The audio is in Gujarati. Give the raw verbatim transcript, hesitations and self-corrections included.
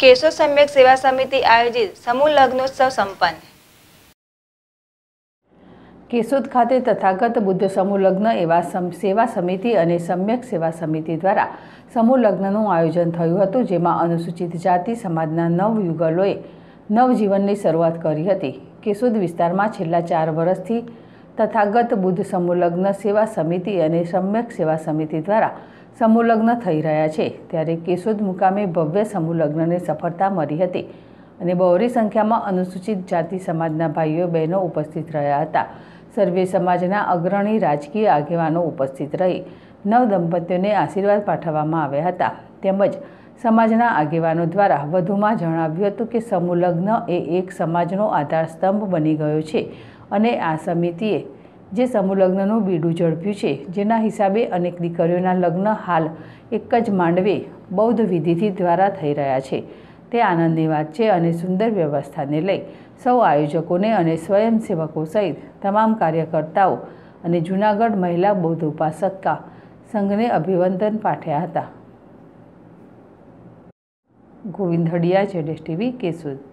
કેશોદ સમ્યક સેવા સમિતિ આયોજિત સમૂહ લગ્નોત્સવ સંપન્ન। કેશોદ ખાતે તથાગત બુદ્ધ સમૂહ લગ્ન એવા સેવા સમિતિ અને સમ્યક સેવા સમિતિ દ્વારા સમૂહ લગ્નનું આયોજન થયું હતું, જેમાં અનુસૂચિત જાતિ સમાજના નવ યુગલોએ નવજીવનની શરૂઆત કરી હતી। કેશોદ વિસ્તારમાં છેલ્લા ચાર વર્ષથી તથાગત બુદ્ધ સમૂહ લગ્ન સેવા સમિતિ અને સમ્યક સેવા સમિતિ દ્વારા સમૂહ લગ્ન થઈ રહ્યા છે, ત્યારે કેશોદ મુકામે ભવ્ય સમૂહ લગ્નને સફળતા મળી હતી અને બહોળી સંખ્યામાં અનુસૂચિત જાતિ સમાજના ભાઈઓ બહેનો ઉપસ્થિત રહ્યા હતા। સર્વે સમાજના અગ્રણી રાજકીય આગેવાનો ઉપસ્થિત રહી નવ દંપતીઓને આશીર્વાદ પાઠવવામાં આવ્યા હતા, તેમજ સમાજના આગેવાનો દ્વારા વધુમાં જણાવ્યું હતું કે સમૂહ લગ્ન એ એક સમાજનો આધારસ્તંભ બની ગયો છે અને આ સમિતિએ જે સમૂહ લગ્નનું બીડું ઝડપ્યું છે, જેના હિસાબે અનેક દીકરીઓના લગ્ન હાલ એક જ માંડવે બૌદ્ધ વિધિથી દ્વારા થઈ રહ્યા છે, તે આનંદની વાત છે અને સુંદર વ્યવસ્થાને લઈ સૌ આયોજકોને અને સ્વયંસેવકો સહિત તમામ કાર્યકર્તાઓ અને જૂનાગઢ મહિલા બૌદ્ધ ઉપાસકા સંઘને અભિનંદન પાઠવ્યા હતા। ગોવિંદ હડિયા, જેડેશ ટીવી, કેશોદ।